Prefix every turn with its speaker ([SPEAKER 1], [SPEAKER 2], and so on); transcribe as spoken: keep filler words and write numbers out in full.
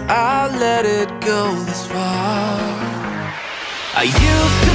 [SPEAKER 1] I'll let it go this far. I used to